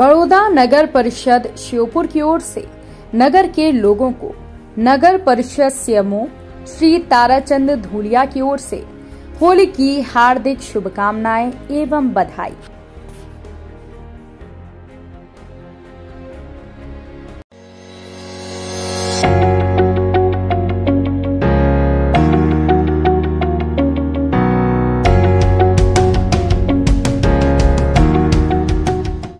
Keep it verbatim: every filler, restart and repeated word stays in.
बड़ौदा नगर परिषद श्योपुर की ओर से नगर के लोगों को नगर परिषद सीएमओ श्री ताराचंद धूलिया की ओर से होली की हार्दिक शुभकामनाएं एवं बधाई।